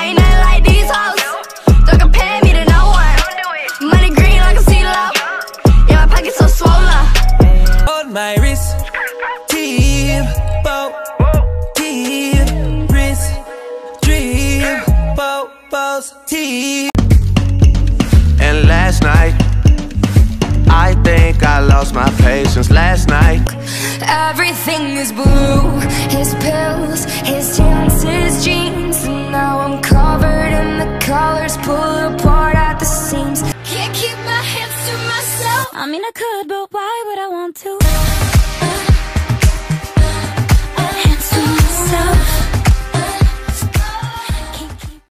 ain't nothing like these hoes. Don't compare me to no one. Money green like a CeeLo. Yeah, my pocket's so swollen. On my wrist, tip, bow, tip, wrist, drip, bow, bows, tip. And last night, I think I lost my patience last night. Everything is blue, his pills, his tints, his jeans. And now I'm covered in the colors, pull apart at the seams. Can't keep my hands to myself. I mean I could, but why would I want to?